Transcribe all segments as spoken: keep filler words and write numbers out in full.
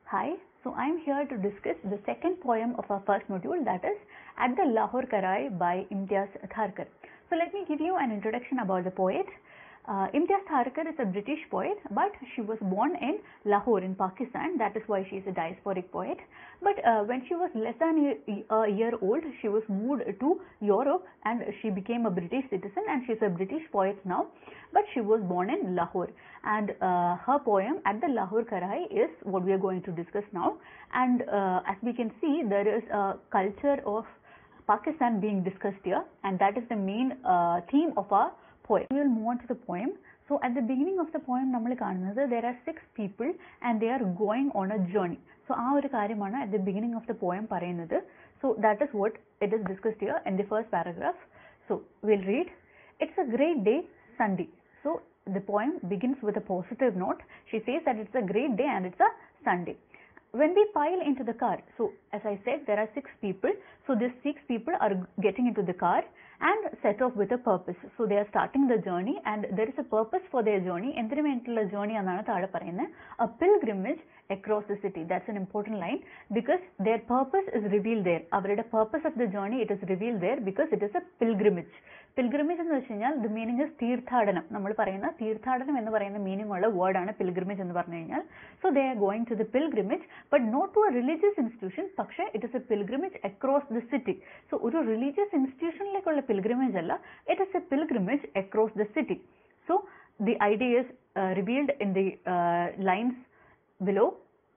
Hi, so I am here to discuss the second poem of our first module, that is At the Lahore Karai by Imtiaz Tharkar. So let me give you an introduction about the poet. Uh, Imtiaz Tharkar is a British poet, but she was born in Lahore in Pakistan. That is why she is a diasporic poet. But uh, when she was less than a, a year old, she was moved to Europe and she became a British citizen, and she is a British poet now. But she was born in Lahore, and uh, her poem At the Lahore Karai is what we are going to discuss now. And uh, as we can see, there is a culture of Pakistan being discussed here, and that is the main uh, theme of our poem. We will move on to the poem. So at the beginning of the poem, there are six people and they are going on a journey. So at the beginning of the poem, so that is what it is discussed here in the first paragraph. So we'll read. It's a great day, Sunday. So the poem begins with a positive note. She says that it's a great day and it's a Sunday. When we pile into the car, so as I said, there are six people. So these six people are getting into the car and set off with a purpose. So they are starting the journey, and there is a purpose for their journey. Environmental journey a pilgrimage across the city. That's an important line because their purpose is revealed there. The purpose of the journey, it is revealed there because it is a pilgrimage. Pilgrimage in the meaning is Tirthadanam. നമ്മൾ പറയുന്ന തീർത്ഥാടനം എന്ന് പറയുന്ന meaning ഉള്ള word ആണ് pilgrimage എന്ന് പറഞ്ഞു കഴിഞ്ഞാൽ. So they are going to the pilgrimage, but not to a religious institution. പക്ഷേ it is a pilgrimage across the city. So ഒരു religious institutionലേക്കുള്ള pilgrimage അല്ല, it is a pilgrimage across the city. So the idea is uh, revealed in the uh, lines below.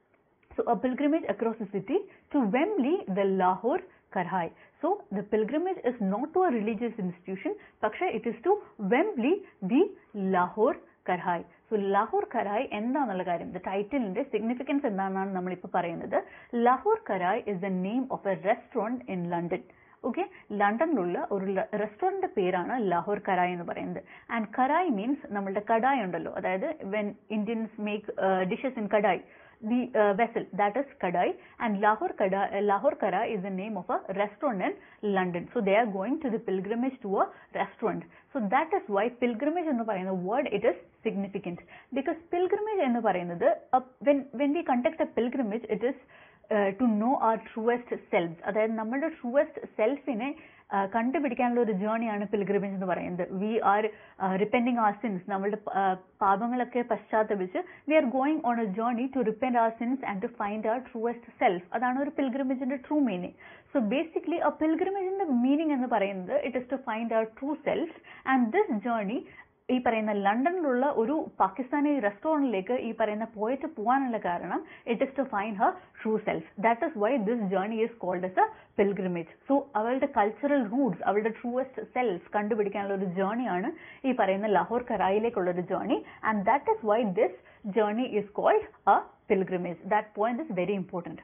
So a pilgrimage across the city to Wembley, the Lahore Karai. So the pilgrimage is not to a religious institution, പക്ഷേ it is to Wembley, the Lahore Karai. So Lahore Karai എന്താണെന്നുള്ള കാര്യം, the title ന്റെ significance എന്താണെന്നാണ് നമ്മൾ ഇപ്പോൾ പറയുന്നത്. Lahore Karai is the name of a restaurant in London. Okay, ലണ്ടനിലുള്ള ഒരു restaurant പേരാണ് ലാഹോർ കരായ് എന്ന് പറയുന്നത്. ആൻഡ് കരായ് മീൻസ് നമ്മളുടെ കടായ് ഉണ്ടല്ലോ, അതായത് when Indians make dishes in kadai, the uh, vessel, that is kadai. And Lahore Kada, uh, Lahore Karai is the name of a restaurant in London. So they are going to the pilgrimage to a restaurant. So that is why pilgrimage ennu parayna word, it is significant, because pilgrimage ennu parayunnathu uh, when when we conduct a pilgrimage, it is uh, to know our truest selves. അതായത് നമ്മുടെ truest self-നെ കണ്ടുപിടിക്കാനുള്ള ഒരു ജേർണിയാണ് pilgrimage എന്ന് പറയുന്നത്. We are repenting our sins, നമ്മളുടെ പാപങ്ങളൊക്കെ പശ്ചാത്തപിച്ച് we are going on a journey to repent our sins and to find our truest self. അതാണ് ഒരു പിൽഗ്രിമേജിന്റെ ട്രൂ മീനിങ്. സോ ബേസിക്കലി ആ പിൽഗ്രിമേജിന്റെ മീനിങ് എന്ന് പറയുന്നത് it is to find our true self. And this journey ഈ പറയുന്ന ലണ്ടനിലുള്ള ഒരു പാകിസ്ഥാനി റെസ്റ്റോറൻറ്റിലേക്ക് ഈ പറയുന്ന പോയിട്ട് പോകാനുള്ള കാരണം it is to find her true self. That is why this journey is called as a pilgrimage. സോ അവളുടെ കൾച്ചറൽ റൂട്ട്സ്, അവളുടെ ട്രൂവസ്റ്റ് സെൽഫ് കണ്ടുപിടിക്കാനുള്ള ഒരു ജേർണിയാണ് ഈ പറയുന്ന ലാഹോർ കരായിലേക്കുള്ള ഒരു journey. And that is why this journey is called a pilgrimage. That point is very important.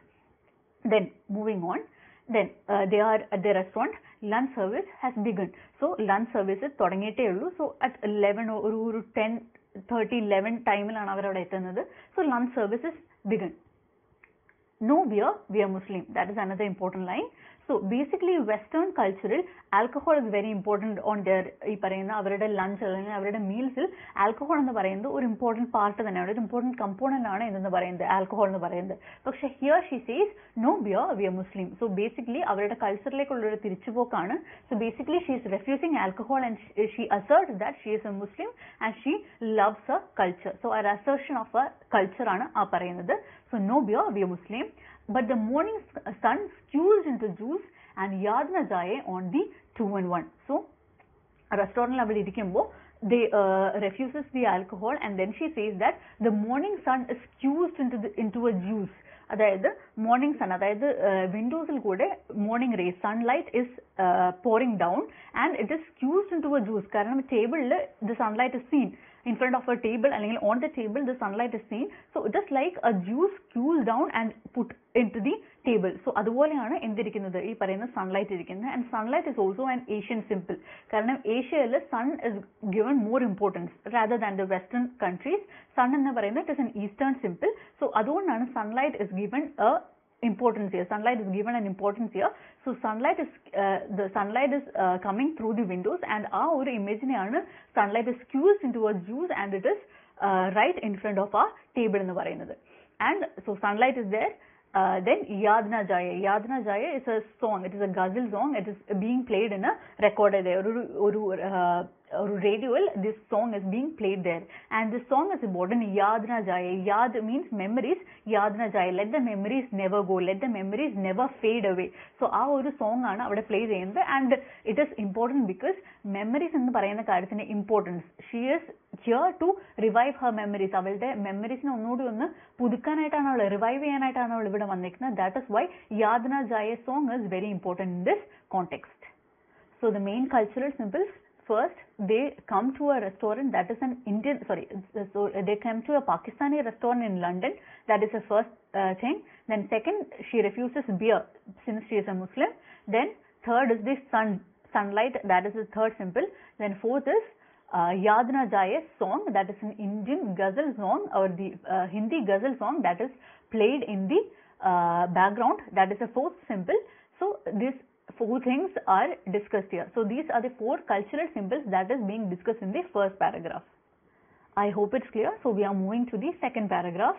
Then moving on, then uh, they are at the restaurant. Lunch service has begun. So lunch services തുടങ്ങിയിട്ടേ ഉള്ളൂ. So at eleven ഒരു ഒരു ten thirty eleven ടൈമിലാണ് അവർ അവിടെ എത്തുന്നത്. So lunch services begun. No beer, we are Muslim. That is another important line. So basically western cultural alcohol is very important on their ഈ പറയുന്ന അവരുടെ ലഞ്ച് അല്ലെങ്കിൽ അവരുടെ മീൽസിൽ ആൽക്കഹോൾ എന്ന് പറയുന്നത് ഒരു ഇമ്പോർട്ടൻറ്റ് പാർട്ട് തന്നെയാണ്, ഒരു ഇമ്പോർട്ടൻറ്റ് കമ്പോണന്റ് ആണ് എന്ന് പറയുന്നത് ആൽക്കഹോൾ എന്ന് പറയുന്നത്. പക്ഷേ here she says no beer, we are Muslim. So basically അവരുടെ കൾച്ചറിലേക്കുള്ള ഒരു തിരിച്ചുപോക്കാണ്. So basically she is refusing alcohol and she asserts that she is a Muslim and she loves a culture. So ഒരു assertion of a culture ആണ് ആ പറയുന്നത്. So no beer, we are Muslim. But the morning sun skews into juice and yaad na jaye on the two and one. So a restaurant avil irikkumbo they uh, refuses the alcohol, and then she says that the morning sun is skews into the into a juice. അതായത് morning sun, അതായത് വിൻഡോസിൽ കൂടെ morning ray sunlight is pouring down and it is squeezed into a juice. കാരണം ടേബിളിൽ the sunlight is seen in front of a table, അല്ലെങ്കിൽ on the table the sunlight is seen. So just like a juice cools down and put into the table. So അതുപോലെയാണ് എന്തിരിക്കുന്നത് ഈ പറയുന്ന sunlight ഇരിക്കുന്നത്. And sunlight is also an Asian symbol. കാരണം ഏഷ്യയിൽ sun is given more importance rather than the western countries. Sun എന്ന് പറയുന്നത് it is an eastern symbol. So അതുകൊണ്ടാണ് sunlight is given a importance here. Sunlight is given an importance here. So sunlight is uh, the sunlight is uh, coming through the windows, and our or image neana sunlight is squeezed into a juice and it is uh, right in front of our table in the പറയുന്നത്. and so sunlight is there. Uh, then Yaad Na Jaye. Yaad Na Jaye is a song. It is a ghazal song. It is being played in a recorder there. Oru uh, radio. This song is being played there, and this song is important. Yaad Na Jaye. Yaad means memories. Yaad Na Jaye. Let the memories never go. Let the memories never fade away. So ആ ഒരു song ആണ് അവിടെ play ചെയ്യുന്നത്, and it is important because memories എന്ന് പറയുന്ന കാര്യത്തിന്റെ importance. She is here to revive her memories. അവളുടെ മെമ്മറീസിനെ ഒന്നുകൂടി ഒന്ന് പുതുക്കാനായിട്ടാണ് അവൾ റിവൈവ് ചെയ്യാനായിട്ടാണ് അവൾ ഇവിടെ വന്നിരിക്കുന്നത്. That is why Yaad Na Jaye song is very important in this context. So the main cultural symbols. First, they come to a restaurant that is an Indian, sorry, so they come to a Pakistani restaurant in London. That is the first uh, thing. Then second, she refuses beer since she is a Muslim. Then third is the sun, sunlight. That is the third symbol. Then fourth is uh, Yaad Na Jaye song. That is an Indian ghazal song, or the uh, Hindi ghazal song that is played in the uh, background. That is the fourth symbol. So this four things are discussed here. So these are the four cultural symbols that is being discussed in the first paragraph. I hope it's clear. So we are moving to the second paragraph.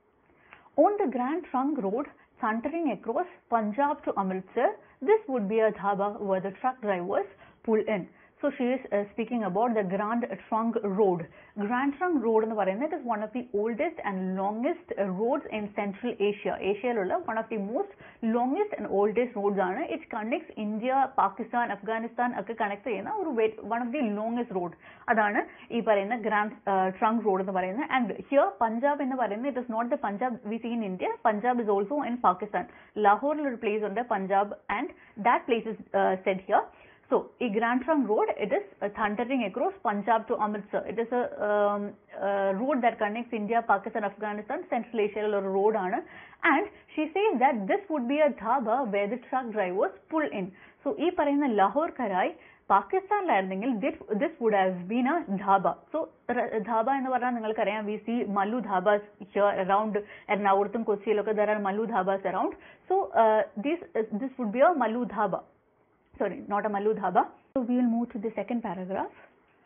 On the Grand Trunk Road thundering across Punjab to Amritsar, this would be a dhaba where the truck drivers pull in. So she is uh, speaking about the Grand Trunk Road. Grand Trunk Road എന്ന് പറയുന്നത് is one of the oldest and longest uh, roads in Central Asia. ഏഷ്യയിലുള്ള one of the most longest and oldest roads ആണ്. It connects India, Pakistan, Afghanistan ഒക്കെ connect ചെയ്യുന്ന ഒരു one of the longest road. അതാണ് ഈ പറയുന്ന Grand uh, Trunk Road എന്ന് പറയുന്നത്. And here Punjab എന്ന് പറയുന്നത് it is not the Punjab we see in India. Punjab is also in Pakistan. Lahore ഒരു place ഉണ്ട് Punjab, and that place is uh, said here. So, a Grand Trunk Road, it is uh, thundering across Punjab to Amritsar. It is a, um, a road that connects India, Pakistan, Afghanistan, Central Asia or road. And she says that this would be a dhaba where the truck drivers pull in. So, ee parayna Lahore Karai, Pakistan ലായിരുന്നെങ്കിൽ this, this would have been a dhaba. So, dhaba എന്ന് പറഞ്ഞാൽ നിങ്ങൾക്കറിയാം, we see Mallu dhabas here around Ernakulam, Kochiilokka there are Mallu dhabas around. So, uh, this, uh, this would be a Mallu dhaba. Sorry, not a Mallu dhaba. So we will move to the second paragraph.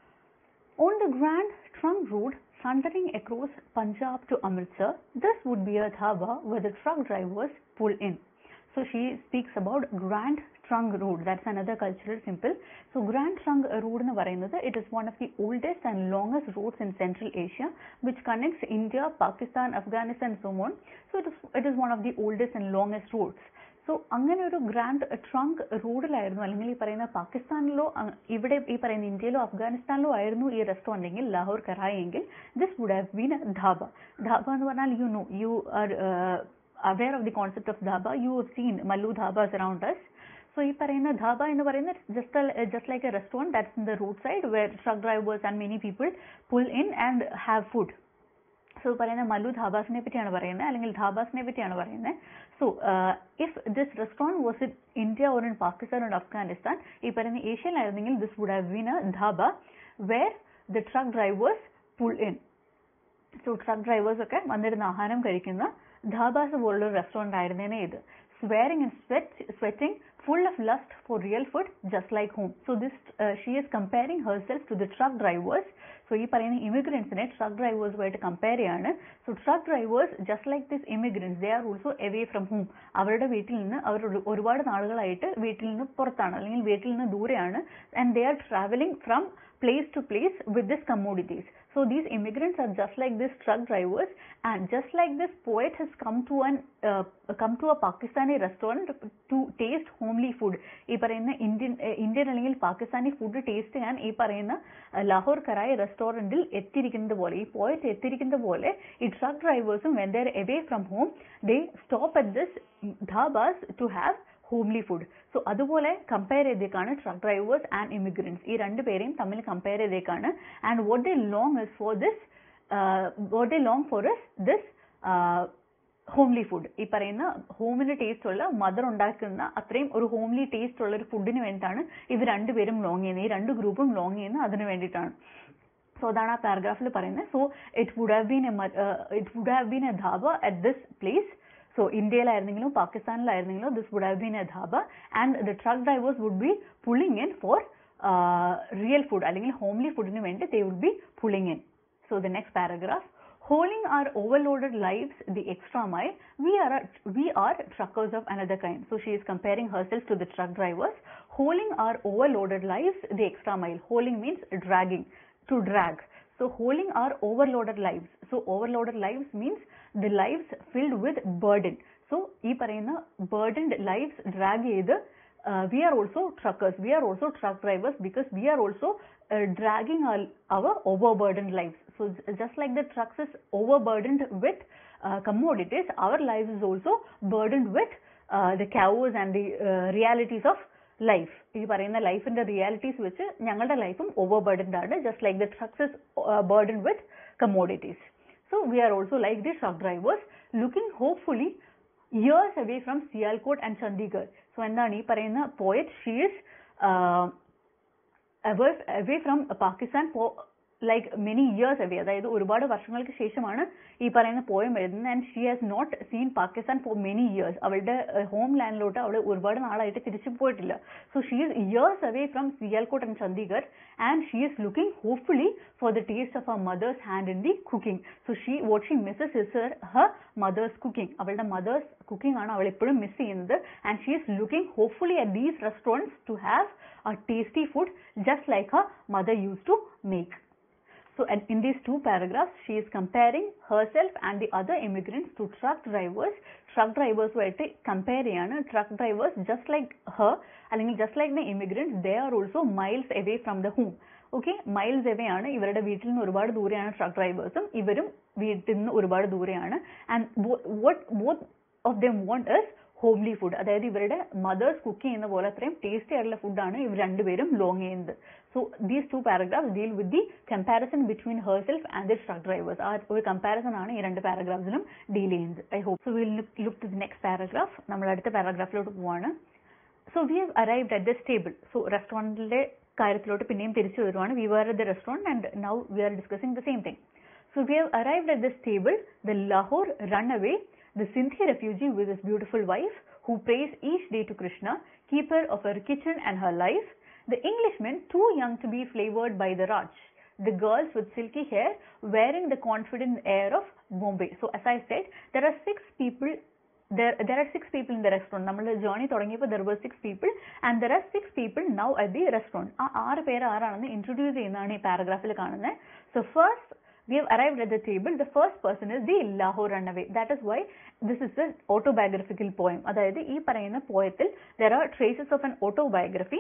On the Grand Trunk Road thundering across Punjab to Amritsar, this would be a dhaba where the truck drivers pull in. So she speaks about Grand Trunk Road. That's another cultural symbol. So Grand Trunk Road എന്ന് പറയുന്നത് it is one of the oldest and longest roads in Central Asia, which connects India, Pakistan, Afghanistan and so on. So it is, it is one of the oldest and longest roads. So അങ്ങനെ ഒരു grand trunk റോഡിലായിരുന്നു, അല്ലെങ്കിൽ ഈ പറയുന്ന പാകിസ്ഥാനിലോ ഇവിടെ ഈ പറയുന്ന ഇന്ത്യയിലോ അഫ്ഗാനിസ്ഥാനിലോ ആയിരുന്നു ഈ റെസ്റ്റോറൻ്റ് എങ്കിൽ, ലാഹോർ കറായി എങ്കിൽ, this would have been a dhaba. Dhaba എന്ന് പറഞ്ഞാൽ you know you are aware of the concept of dhaba. You have seen Mallu dhabas around us. So ഈ പറയുന്ന ധാബ എന്ന് പറയുന്നത് just just like a restaurant that's in the road side where truck drivers and many people pull in and have food. So പറയുന്ന മല്ലു ധാബാസിനെ പറ്റിയാണ് പറയുന്നത്, അല്ലെങ്കിൽ ധാബാസിനെ പറ്റിയാണ് പറയുന്നത്. So if this restaurant was in India or in Pakistan or Afghanistan, ഈ പറയുന്ന ഏഷ്യയിലായിരുന്നെങ്കിൽ this would have been a dhaba where the truck drivers pull in. So truck drivers ഒക്കെ വന്നിരുന്ന ആഹാരം കഴിക്കുന്ന ധാബാസ് പോലുള്ള റെസ്റ്റോറൻറ്റ് ആയിരുന്നേനെ ഇത്. Swearing and sweat, sweating, full of lust for real food, just like home. So this, uh, she is comparing herself to the truck drivers. So ഈ പറയുന്ന ഇമിഗ്രൻസിനെ truck ഡ്രൈവേഴ്സുമായിട്ട് കമ്പയർ ചെയ്യാണ്. So truck drivers just like this immigrants, they are also away from home. അവരുടെ വീട്ടിൽ നിന്ന് അവർ ഒരുപാട് നാളുകളായിട്ട് വീട്ടിൽ നിന്ന് പുറത്താണ്, അല്ലെങ്കിൽ വീട്ടിൽ നിന്ന് ദൂരെയാണ്. And they are travelling from place to place with this commodities. So these immigrants are just like this truck drivers, and just like this poet has come to an uh, come to a Pakistani restaurant to taste homely food. ഈ പറയുന്ന Indian Indian അല്ലെങ്കിൽ Pakistani food taste ചെയ്യാൻ ഈ പറയുന്ന ലാഹോർ കറായി റെസ്റ്റോറൻറ്റിൽ എത്തിയിരിക്കുന്നത് പോലെ, ഈ പോയറ്റ് എത്തിയിരിക്കുന്നത് പോലെ, ഈ ട്രക്ക് ഡ്രൈവേഴ്സും when they are away from home, they stop at this dhabas to have homely food. So അതുപോലെ കമ്പയർ ചെയ്തേക്കാണ് ട്രക്ക് ഡ്രൈവേഴ്സ് ആൻഡ് ഇമിഗ്രൻസ്. ഈ രണ്ട് പേരെയും തമ്മിൽ കമ്പയർ ചെയ്തേക്കാണ്. And what they long is for this what they long for is this homely food. ഈ പറയുന്ന ഹോമിന് taste ഉള്ള, മദർ ഉണ്ടാക്കുന്ന അത്രയും ഒരു ഹോംലി ടേസ്റ്റ് ഉള്ള ഒരു ഫുഡിന് വേണ്ടിയിട്ടാണ് ഇത് രണ്ടുപേരും ലോങ് ചെയ്യുന്നത്, ഈ രണ്ട് ഗ്രൂപ്പും ലോങ് ചെയ്യുന്നത് അതിന് വേണ്ടിയിട്ടാണ്. സോ അതാണ് ആ പാരഗ്രാഫിൽ പറയുന്നത്. So it would have been a it would have been a dhaba at this place. So ഇന്ത്യയിലായിരുന്നെങ്കിലും പാകിസ്ഥാനിലായിരുന്നെങ്കിലും this would have been a dhaba, and the truck drivers would be pulling in for uh, real food, അല്ലെങ്കിൽ homely foodന് വേണ്ടി they would be pulling in. So the next paragraph, Hauling our overloaded lives the extra mile, we are we are truckers of another kind. So she is comparing herself to the truck drivers. Hauling our overloaded lives the extra mile. Hauling means dragging, to drag. So hauling our overloaded lives. So overloaded lives means the lives filled with burden. So ee parayna burdened lives drag ചെയ്ത് uh, we are also truckers. We are also truck drivers because we are also uh, dragging our, our overburdened lives. So just like the trucks is overburdened with uh, commodities, our lives is also burdened with uh, the chaos and the uh, realities of life. ഈ പറയുന്ന ലൈഫിന്റെ realities വെച്ച് ഞങ്ങളുടെ ലൈഫും overburdened ആണ്, just like the trucks is burdened with commodities. So we are also like the truck drivers looking hopefully years away from Sialkot and Chandigarh. So എന്താണ് ഈ പറയുന്ന poet, she is uh, away, away from Pakistan for like many years away, അതായത് ഒരുപാട് വർഷങ്ങൾക്ക് ശേഷമാണ് ഈ പറയുന്ന poem എഴുതുന്നത്. And she has not seen Pakistan for many years. അവളുടെ ഹോം ലാൻഡിലോട്ട് അവൾ ഒരുപാട് നാളായിട്ട് തിരിച്ചു പോയിട്ടില്ല. So she is years away from Sialkot and Chandigarh and she is looking hopefully for the taste of her mother's hand in the cooking. So she what she misses is her her mother's cooking. അവളുടെ mother's cooking ആണ് അവൾ എപ്പോഴും miss ചെയ്യുന്നത്. And she is looking hopefully at these restaurants to have a tasty food just like her mother used to make. So in these two paragraphs, she is comparing herself and the other immigrants to truck drivers. Truck drivers were compare cheyana. Truck drivers just like her, അല്ലെങ്കിൽ just like the immigrants, they are also miles away from the home. Okay, miles away ആണ്. ഇവരുടെ വീട്ടിൽ നിന്ന് ഒരുപാട് ദൂരെയാണ് truck ഡ്രൈവേഴ്സും, ഇവരും വീട്ടിൽ നിന്ന് ഒരുപാട് ദൂരെയാണ്. And what both of them want is homely food. അതായത് ഇവരുടെ മദേഴ്സ് കുക്ക് ചെയ്യുന്ന പോലെ അത്രയും ടേസ്റ്റി ആയിട്ടുള്ള ഫുഡാണ് ഇവർ രണ്ടുപേരും ലോങ് ചെയ്യുന്നത്. So these two paragraphs deal with the comparison between herself and the truck drivers. ആ ഒരു കമ്പാരിസൺ ആണ് ഈ രണ്ട് പാരഗ്രാഫ്സിലും ഡീൽ ചെയ്യുന്നത്. I hope so will look to the next paragraph. നമ്മൾ അടുത്ത പാരഗ്രാഫിലോട്ട് പോവാണ്. So we have arrived at the table. So റെസ്റ്റോറൻറ്റിലെ കാര്യത്തിലോട്ട് പിന്നെയും തിരിച്ചു വരുവാണ്. We were at the restaurant and now we are discussing the same thing. So we have arrived at this table. The Lahore run away, the Sindhi refugee with his beautiful wife, who prays each day to Krishna, keeper of her kitchen and her life, the Englishmen too young to be flavored by the Raj, the girls with silky hair wearing the confident air of Bombay. So as I said, there are six people there there are six people in the restaurant. Nammal journey thodangiyappo there were six people and there are six people now at the restaurant. aa ആറ് പേര് ആരാണെന്ന് introduce ചെയ്യുന്നതാണ് ഈ പാരഗ്രാഫിൽ കാണുന്നത്. So first we have arrived at the table. The first person is the Lahore Runaway. That is why this is an autobiographical poem. അതായത് ഈ പറയുന്ന പോയത്തിൽ there are traces of an autobiography.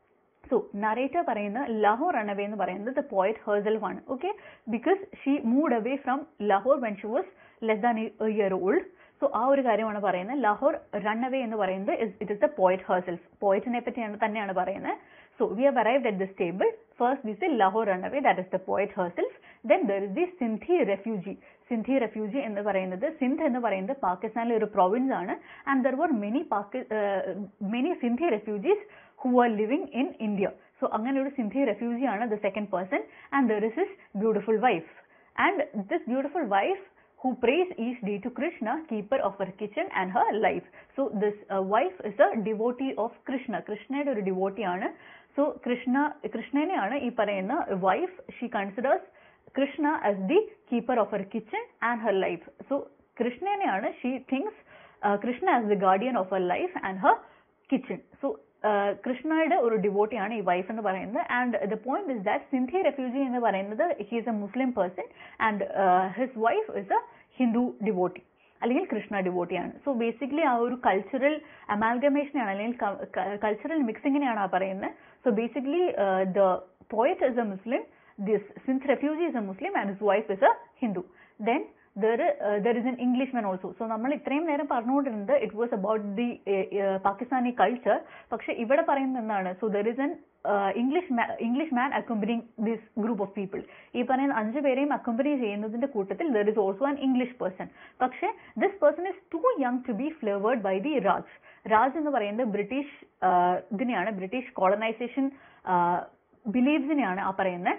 So narrator പറയുന്ന Lahore Runaway എന്ന് പറയുന്നത് the poet herself ആണ്. Okay, because she moved away from Lahore when she was less than a year old. So ആ ഒരു കാര്യമാണ് പറയുന്നത്. Lahore Runaway എന്ന് പറയുന്നത് it is the poet herself. പോയറ്റിനെ പറ്റിയാണ് തന്നെയാണ് പറയുന്നത്. So we have arrived at this table. First we say Lahore Runaway, that is the poet herself. Then there is the Sindhi refugee. Sindhi refugee എന്ന് പറയുന്നത്, സിന്ധ് എന്ന് പറയുന്നത് പാകിസ്ഥാനിലെ ഒരു province ആണ്. And there were many Paki- uh, many Sindhi refugees who were living in India. So അങ്ങനെ ഒരു Sindhi refugee ആണ് the second person. And there is his beautiful wife. And this beautiful wife who prays each day to Krishna, keeper of her kitchen and her life. So this uh, wife is a devotee of Krishna. Krishnയുടെ ഒരു devotee ആണ്. So Krishna കൃഷ്ണനെയാണ് ഈ പറയുന്ന wife. She considers Krishna as the keeper of her kitchen and her life. So കൃഷ്ണനെയാണ് she thinks uh, Krishna as the guardian of her life and her kitchen. So കൃഷ്ണയുടെ ഒരു devotee ആണ് ഈ wife എന്ന് പറയുന്നത്. And the point is that Sindhi refugee എന്ന് പറയുന്നത് he is a Muslim person and his wife is a Hindu devotee അല്ലെങ്കിൽ Krishna ഡിവോട്ടിയാണ്. So basically ആ ഒരു കൾച്ചറൽ അമാൽഗമേഷനാണ് അല്ലെങ്കിൽ കൾച്ചറൽ മിക്സിങ്ങിനെയാണ് ആ പറയുന്നത്. So basically the poet is a Muslim, this Sindh refugee is a Muslim and his wife is a Hindu. Then there uh, there is an Englishman also. So നമ്മൾ ഇത്രയും നേരം പറഞ്ഞുകൊണ്ടിരുന്നത് it was about the Pakistani culture. പക്ഷെ ഇവിടെ പറയുന്നത് എന്താണ്? So there is an English English man accompanying this group of people. ഈ പറയുന്ന അഞ്ചു പേരെയും അക്കമ്പനി ചെയ്യുന്നതിന്റെ കൂട്ടത്തിൽ there is also an English person. പക്ഷെ this person is too young to be flavoured by the Raj. Raj എന്ന് പറയുന്നത് ബ്രിട്ടീഷ് ഇതിനെയാണ്, ബ്രിട്ടീഷ് കോളനൈസേഷൻ ബിലീവ്സിനെയാണ് ആ പറയുന്നത്.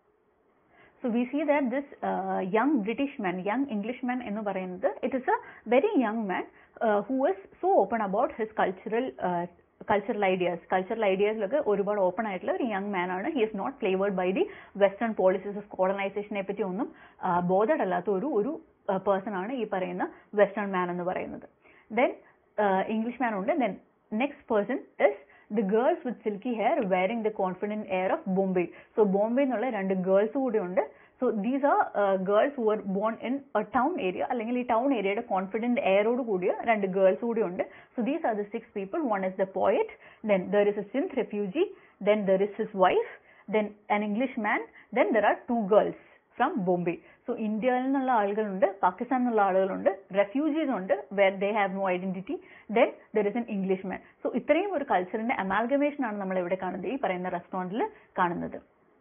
So we see that this uh, young British man, young Englishman ennu parayunnathu, it is a very young man uh, who is so open about his cultural uh, cultural ideas. Cultural ideas logge ഒരുപാട് open ആയിട്ടുള്ള ഒരു young man ആണ്. He is not flavoured by the western policies of കോളനൈസേഷനെ പറ്റി ഒന്നും bothered അല്ലാത്ത ഒരു ഒരു പേഴ്സൺ ആണ് ഈ പറയുന്ന വെസ്റ്റേൺ മാൻ എന്ന് പറയുന്നത്. ദെൻ ഇംഗ്ലീഷ് മാൻ ഉണ്ട്. Then next person is the girls with silky hair wearing the confident air of Bombay. So Bombay എന്നുള്ള രണ്ട് ഗേൾസ് കൂടി ഉണ്ട്. So these are uh, girls who were born in a town area, അല്ലെങ്കിൽ ഈ town ഏരിയയുടെ confident എയറോട് കൂടിയ രണ്ട് girls കൂടി ഉണ്ട്. So these are the six people. One is the poet, then there is a Sindh refugee, then there is his wife, then an English man, then there are two girls from Bombay. So ഇന്ത്യയിൽ നിന്നുള്ള ആളുകളുണ്ട്, പാകിസ്ഥാനിൽ നിന്നുള്ള ആളുകളുണ്ട്, refugees ഉണ്ട് where they have no identity, then there is an Englishman. So ഇത്രയും ഒരു കൾച്ചറിന്റെ amalgamation ആണ് നമ്മൾ ഇവിടെ കാണുന്നത്, ഈ പറയുന്ന റെസ്റ്റോറന്റിൽ കാണുന്നത്.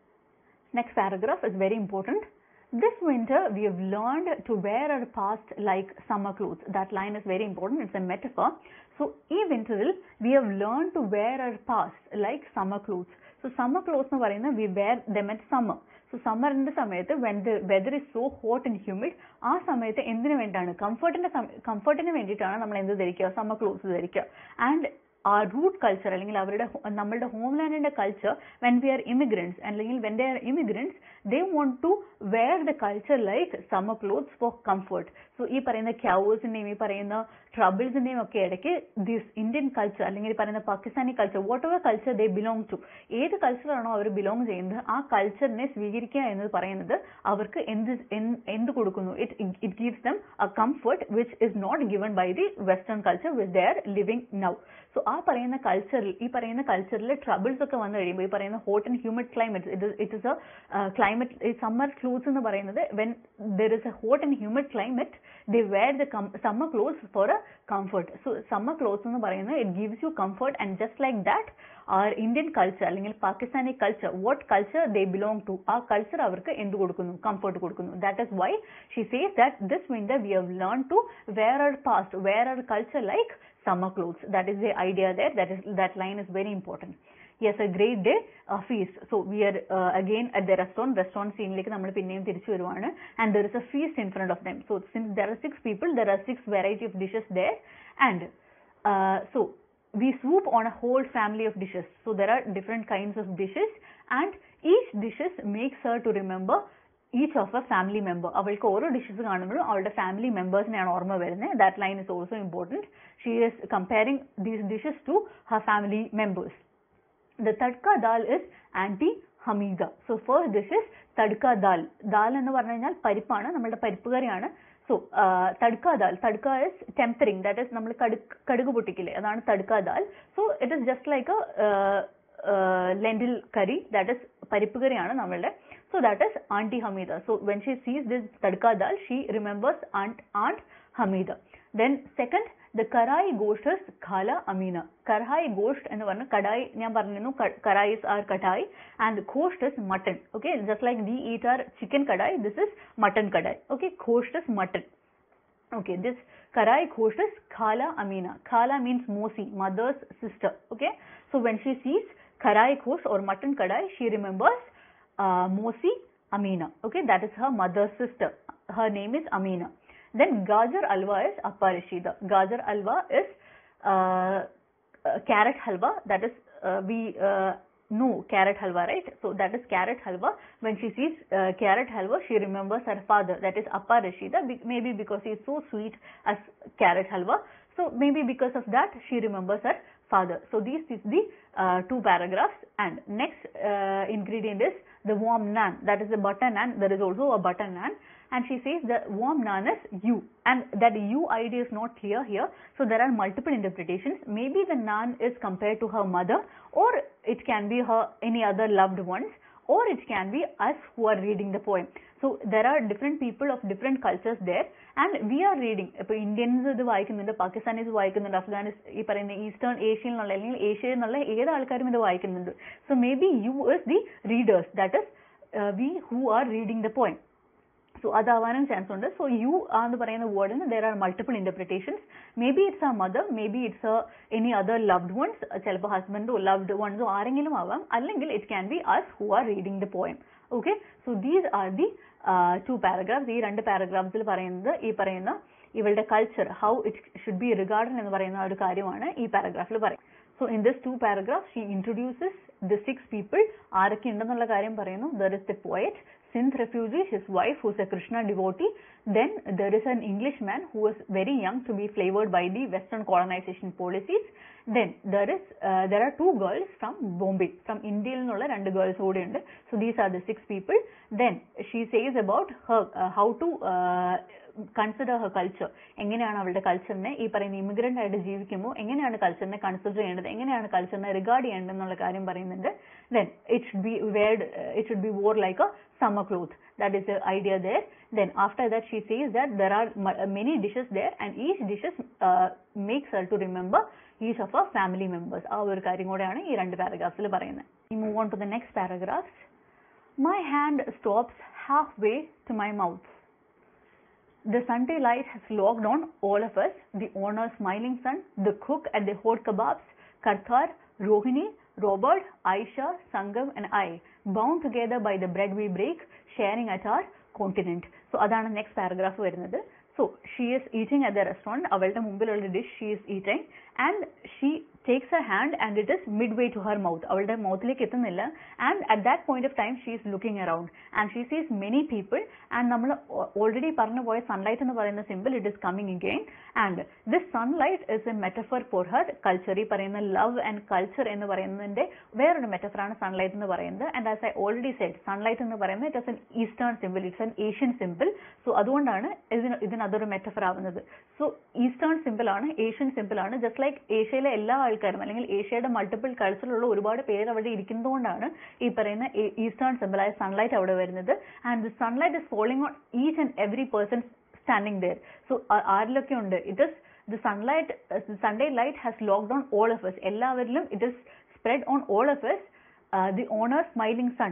Next paragraph is very important. This winter we have learned to wear our past like summer clothes. That line is very important. It's a metaphor. So ഈ winteril we have learned to wear our past like summer clothes. So summer clothes എന്ന് പറയുന്നത് we wear them at summer. So സമ്മറിന്റെ സമയത്ത് when the weather is so hot and humid, ആ സമയത്ത് എന്തിനു വേണ്ടിയാണ്, കംഫർട്ടിന്റെ കംഫർട്ടിന് വേണ്ടിയിട്ടാണ് നമ്മൾ എന്ത് ധരിക്കുക, സമ്മർ ക്ലോത്ത്സ് ധരിക്കുക. ആൻഡ് ആ റൂട്ട് കൾച്ചർ അല്ലെങ്കിൽ അവരുടെ നമ്മളുടെ ഹോംലാൻഡിന്റെ culture when we are immigrants അല്ലെങ്കിൽ when they are immigrants they want to wear the culture like summer clothes for comfort. So ഈ പറയുന്ന ക്യാവേഴ്സിന്റെയും ഈ പറയുന്ന ട്രബിൾസിന്റെയും ഒക്കെ ഇടയ്ക്ക് ദിസ് ഇന്ത്യൻ കൾച്ചർ അല്ലെങ്കിൽ ഈ പറയുന്ന Pakistani culture, whatever culture they belong to, ഏത് കൾച്ചറാണോ അവർ ബിലോങ് ചെയ്യുന്നത് ആ കൾച്ചറിനെ സ്വീകരിക്കുക എന്ന് പറയുന്നത് അവർക്ക് എന്ത് എന്ത് കൊടുക്കുന്നു, it it gives them a comfort which is not given by the western culture which they are living now. So ആ പറയുന്ന കൾച്ചറിൽ ഈ പറയുന്ന കൾച്ചറിൽ ട്രബിൾസ് ഒക്കെ വന്നു കഴിയുമ്പോൾ ഈ പറയുന്ന hot and humid climate, it it is a climate, ഈ സമ്മർ ക്ലോത്ത്സ് എന്ന് പറയുന്നത് when there is a hot and humid climate they wear the summer clothes for a comfort. So summer clothes എന്ന് പറയുന്നത് it gives you comfort. And just like that our Indian culture അല്ലെങ്കിൽ Pakistani culture, what culture they belong to, ആ culture അവർക്ക് എന്ത് കൊടുക്കുന്നു, comfort കൊടുക്കുന്നു. That is why she says that this winter we have learned to wear our past, wear our culture like summer clothes. That is the idea there. That is, that line is very important. Yes, a great day, a feast. So we are uh, again at the restaurant. Restaurant scene like നമ്മൾ പിന്നെയും തിരിച്ചു വരുവാണ്. And there is a feast in front of them. So since there are six people, there are six variety of dishes there. And uh, so we swoop on a whole family of dishes. So there are different kinds of dishes and each dishes makes her to remember each of a family member. അവൾക്ക് ഓരോ dishes കാണുമ്പോഴും അവളുടെ family മെമ്പേഴ്സിനെയാണ് ഓർമ്മ വരുന്നത്. That line is also important. She is comparing these dishes to her family members. The tadka dal is Aunty Hamida. So first dish is tadka dal. Dal എന്ന് പറഞ്ഞു കഴിഞ്ഞാൽ പരിപ്പാണ്, നമ്മളുടെ പരിപ്പ് കറിയാണ്. So uh, tadka dal, tadka is tempering, that is നമ്മൾ കടുക് പൊട്ടിക്കില്ലേ, അതാണ് tadka dal. So it is just like a uh, uh, lentil curry, that is പരിപ്പ് കറിയാണ് നമ്മളുടെ. So that is Aunty Hamida. So when she sees this tadka dal, she remembers Aunt Aunt Hamida. Then second, the karai gosht is Khala Amina. Karai gosht എന്ന് പറഞ്ഞ കടായി, ഞാൻ പറഞ്ഞിരുന്നു karai is our kadai and gosht is mutton. Okay, just like we eat our chicken kadai, this is mutton kadai. Okay, gosht is mutton. Okay, this karai gosht is Khala Amina. Khala means Mosi, mother's sister. Okay, so when she sees karai gosht or mutton kadai, she remembers uh, Mosi Amina. Okay, that is her mother's sister. Her name is Amina. Then Gajar Alwa is Appa Rashida. Gajar Alwa is uh, uh, carrot halwa. That is, uh, we uh, know carrot halwa, right? So that is carrot halwa. When she sees uh, carrot halwa, she remembers her father. That is Appa Rashida. Be maybe because he is so sweet as carrot halwa. So maybe because of that, she remembers her father. So these is the uh, two paragraphs. And next uh, ingredient is the warm naan. That is the butter naan. There is also a butter naan. And she says the warm naan is you, and that you idea is not clear here, so there are multiple interpretations. Maybe the naan is compared to her mother, or it can be her any other loved ones, or it can be us who are reading the poem. So there are different people of different cultures there, and we are reading. ഇപ്പോൾ Indians ഇത് വായിക്കുന്നുണ്ട്, Pakistanis വായിക്കുന്നുണ്ട്, അഫ്ഗാനിസ് ഈ പറയുന്ന eastern ഏഷ്യയിൽ നിന്നുള്ള അല്ലെങ്കിൽ ഏഷ്യയിൽ നിന്നുള്ള ഏത് ആൾക്കാരും ഇത് വായിക്കുന്നുണ്ട്. So may be you is the readers, that is we who are reading the poem. So അതാവാനും ചാൻസ് ഉണ്ട്. സോ യു എന്ന് പറയുന്ന വേർഡിന് there are multiple interpretations. Maybe it's a mother, maybe it's a any other loved ones, ചിലപ്പോൾ ഹസ്ബൻഡോ loved ones ഓ ആരെങ്കിലും ആവാം, അല്ലെങ്കിൽ it can be us who are reading the poem. Okay, so these are the uh, two paragraphs. ഈ രണ്ട് പാരഗ്രാഫ്സിൽ പറയുന്നത് ഈ പറയുന്ന ഇവളുടെ culture, how it should be regarded എന്ന് പറയുന്ന ഒരു കാര്യമാണ് ഈ പാരഗ്രാഫിൽ പറയും. So in this two paragraphs, she introduces the six people. ആരൊക്കെ ഉണ്ടെന്നുള്ള കാര്യം പറയുന്നു. There is the poet, Sindh refugee, his wife who is a Krishna devotee. Then there is an Englishman who was very young to be flavored by the Western colonization policies. Then there is uh, there are two girls from Bombay, from India എന്നുള്ള രണ്ട് girls കൂടെ ഉണ്ട്. So these are the six people. Then she says about her uh, how to uh, consider her culture. എങ്ങനെയാണ് അവളുടെ കൾച്ചറിനെ ഈ പറയുന്ന immigrant ആയിട്ട് ജീവിക്കുമ്പോൾ എങ്ങനെയാണ് കൾച്ചറിനെ കൺസിഡർ ചെയ്യേണ്ടത്, എങ്ങനെയാണ് കൾച്ചറിനെ റിഗാർഡ് ചെയ്യേണ്ടത് എന്നുള്ള കാര്യം പറയുന്നുണ്ട്. Then it should be weared it should be wore like a summer cloth. That is the idea there. Then after that she says that there are many dishes there and each dishes uh, makes her to remember each of her family members. ആ ഒരു കാര്യം കൂടെയാണ് ഈ രണ്ട് പാരഗ്രാഫ്സിൽ പറയുന്നത്. We move on to the next paragraph. My hand stops halfway to my mouth. The Sunday light has locked on all of us, the owner's smiling son, the cook at the hot kebabs, Karthar, Rohini, Robert, Aisha, Sangam and I, bound together by the bread we break, sharing at our continent. So adana next paragraph varunathu. So she is eating at the restaurant. Avalte mumbilulla dish she is eating and she takes her hand and it is midway to her mouth. Avalte mouth like ettunnilla and at that point of time she is looking around and she sees many people and nammal already parna poya sunlight ennu parayna symbol it is coming again and this sunlight is a metaphor for her culture. Ee parayna love and culture ennu paraynninte veroru metaphor aanu sunlight ennu parayunnathu and as I already said sunlight ennu parayunnathu it is an eastern symbol, it's an Asian symbol. So adondana idinu idinu adoru metaphor avunnathu. So eastern symbol aanu, Asian symbol aanu, just like ഏഷ്യയിലെ എല്ലാ ആൾക്കാരും അല്ലെങ്കിൽ ഏഷ്യയുടെ multiple കൾച്ചറിലുള്ള ഒരുപാട് പേര് അവിടെ ഇരിക്കുന്നതുകൊണ്ടാണ് ഈ പറയുന്ന eastern സിമ്പിളായ sunlight അവിടെ വരുന്നത്. And the sunlight is falling on each and every person standing there. So ആരിലൊക്കെ ഉണ്ട് it is the sunlight Sunday light has locked on all of us. എല്ലാവരിലും it is spread on all of us. The owner smiling son,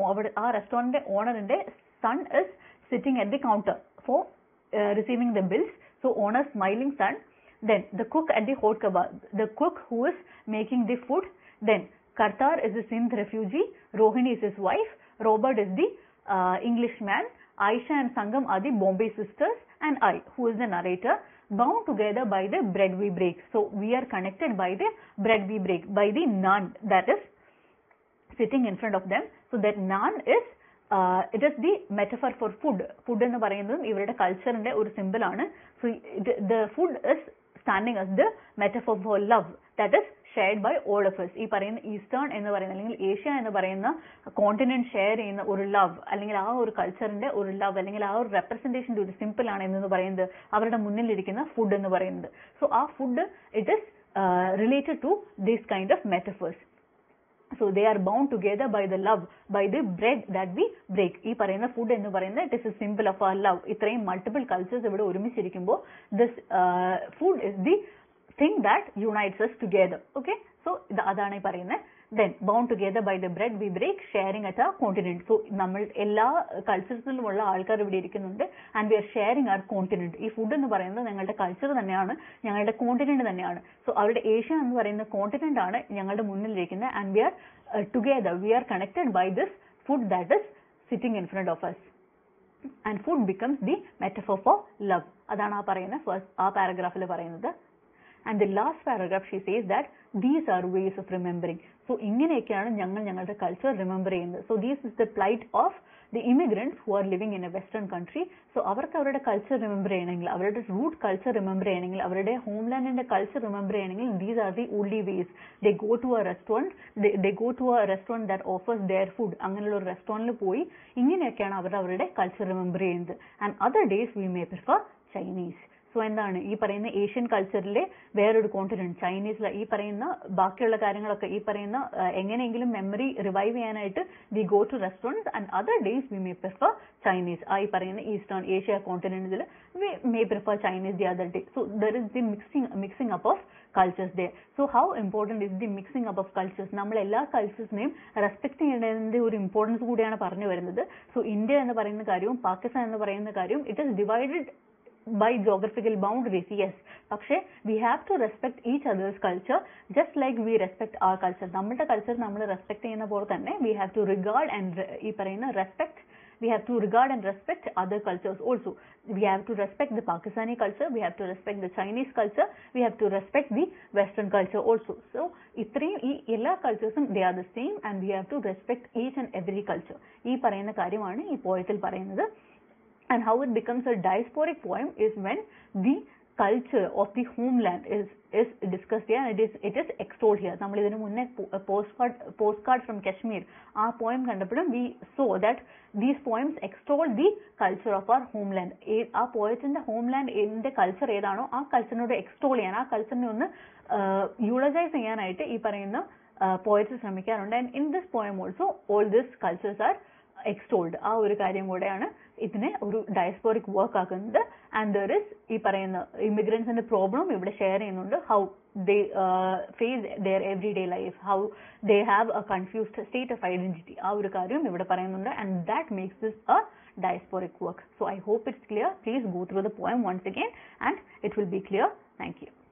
ആ റെസ്റ്റോറന്റിന്റെ ഓണറിന്റെ son is sitting at the counter for receiving the bills. So owner smiling son. Then the cook at the hot kebab, the cook who is making the food. Then Kartar is a Sindh refugee, Rohini is his wife, Robert is the uh, Englishman, Aisha and Sangam are the Bombay sisters, and I, who is the narrator, bound together by the bread we break. So we are connected by the bread we break, by the naan that is sitting in front of them. So that naan is uh, it is the metaphor for food. Food ennu parayunnadum ivarude culture inde oru symbol aanu. So it, the food is standing as the metaphor for love that is shared by all of us. ഈ പറയുന്ന eastern എന്ന് പറയുന്ന അല്ലെങ്കിൽ Asia എന്ന് പറയുന്ന continent share ചെയ്യുന്ന ഒരു love അല്ലെങ്കിൽ ആ ഒരു കൾച്ചറിന്റെ ഒരു ലവ് അല്ലെങ്കിൽ ആ ഒരു റെപ്രസെന്റേഷന്റെ ഒരു സിമ്പിൾ ആണ് എന്ന് പറയുന്നത് അവരുടെ മുന്നിലിരിക്കുന്ന ഫുഡ് എന്ന് പറയുന്നത്. സോ ആ food it is related to this kind of metaphors. So they are bound together by the love, by the bread that we break. ഈ പറയുന്ന ഫുഡ് എന്ന് പറയുന്നത് it is a symbol of our love. ഇത്രയും multiple cultures ഇവിടെ ഒരുമിച്ചിരിക്കുമ്പോൾ this uh, food is the thing that unites us together. Okay, so അതാണ് ഈ പറയുന്നത്. Then bound together by the bread we break, sharing at our continent. So നമ്മൾ എല്ലാ കൾച്ചേഴ്സിലുമുള്ള ആൾക്കാർ ഇവിടെ ഇരിക്കുന്നുണ്ട് and we are sharing our continent. ഈ food എന്ന് പറയുന്നത് ഞങ്ങളുടെ കൾച്ചർ തന്നെയാണ്, ഞങ്ങളുടെ കോണ്ടിനെന്റ് തന്നെയാണ്. സോ അവരുടെ ഏഷ്യ എന്ന് പറയുന്ന കോണ്ടിനെന്റ് ആണ് ഞങ്ങളുടെ മുന്നിലിരിക്കുന്നത് and we are uh, together, we are connected by this food that is sitting in front of us. And food becomes the metaphor for love. അതാണ് ആ പറയുന്ന ഫസ്റ്റ് ആ പാരഗ്രാഫിൽ പറയുന്നത്. And the last paragraph she says that these are ways of remembering. So ഇങ്ങനെയൊക്കെയാണ് ഞങ്ങൾ ഞങ്ങളുടെ culture remember ചെയ്യുന്നത്. So this is the plight of the immigrants who are living in a western country. So അവർക്ക് അവരുടെ culture remember ചെയ്യണമെങ്കിൽ, അവരുടെ root culture remember ചെയ്യണമെങ്കിൽ, അവരുടെ ഹോംലാൻഡിന്റെ കൾച്ചർ റിമെമ്പർ ചെയ്യണമെങ്കിൽ these are the only ways. They go to a restaurant, they, they go to a restaurant that offers their food. അങ്ങനെയുള്ള ഒരു റെസ്റ്റോറന്റിൽ പോയി ഇങ്ങനെയൊക്കെയാണ് അവർ അവരുടെ കൾച്ചർ റിമെമ്പർ ചെയ്യുന്നത്. And other days we may prefer Chinese. So എന്താണ് ഈ പറയുന്ന ഏഷ്യൻ കൾച്ചറിലെ വേറൊരു കോണ്ടിനെന്റ് ചൈനീസിലെ ഈ പറയുന്ന ബാക്കിയുള്ള കാര്യങ്ങളൊക്കെ ഈ പറയുന്ന എങ്ങനെയെങ്കിലും മെമ്മറി റിവൈവ് ചെയ്യാനായിട്ട് we go to restaurants and other days we may prefer Chinese. ആ ഈ പറയുന്ന ഈസ്റ്റേൺ ഏഷ്യ കോണ്ടിനെന്റിൽ we may prefer Chinese the other day. So there is the mixing mixing up of cultures they. So how important is the mixing up of cultures. നമ്മൾ എല്ലാ കൾച്ചേഴ്സിനെയും respect ചെയ്യേണ്ടതിന്റെ ഒരു importance കൂടിയാണ് പറഞ്ഞു വരുന്നത്. സോ ഇന്ത്യ എന്ന് പറയുന്ന കാര്യവും പാകിസ്ഥാൻ എന്ന് പറയുന്ന കാര്യവും it is divided by geographical boundaries, yes, പക്ഷേ we have to respect each other's culture just like we respect our culture. നമ്മുടെ കൾച്ചർ നമ്മൾ റെസ്പെക്ട് ചെയ്യുന്ന പോലെ തന്നെ we have to regard and ഈ പറയുന്ന respect we have to regard and respect other cultures also. We have to respect the Pakistani culture, we have to respect the Chinese culture, we have to respect the Western culture also. So ഇത്രയും ഈ എല്ലാ കൾച്ചേഴ്സും they are the same and we have to respect each and every culture. ഈ പറയുന്ന കാര്യമാണ് ഈ പോയത്തിൽ പറയുന്നത്. And how it becomes a diasporic poem is when the culture of the homeland is is discussed here and it is it is extolled here. നമ്മൾ ഇതിനു മുന്നേ postcard postcard from Kashmir ആ poem കണ്ടപ്പോഴും we saw that these poems extol the culture of our homeland. ആ പോയറ്റിന്റെ homeland ന്റെ culture ഏതാണോ ആ കൾച്ചറിനോട് extol ചെയ്യാൻ, ആ കൾച്ചറിനെ ഒന്ന് eulogize ചെയ്യാനായിട്ട് ഈ പറയുന്ന poets ശ്രമിക്കാറുണ്ട്. And in this poem also all these cultures are extolled. ആ ഒരു കാര്യം കൂടെയാണ് ഇതിനെ ഒരു ഡയസ്പോറിക് വർക്ക് ആക്കുന്നത്. ആൻഡ് ദർ ഇസ് ഈ പറയുന്ന ഇമിഗ്രൻസിന്റെ പ്രോബ്ലം ഇവിടെ ഷെയർ ചെയ്യുന്നുണ്ട്. How they face their every day life, how they have a confused state of identity, ആ ഒരു കാര്യം ഇവിടെ പറയുന്നുണ്ട്. And that makes this a diasporic work. So I hope it's clear. Please go through the poem once again and it will be clear. Thank you.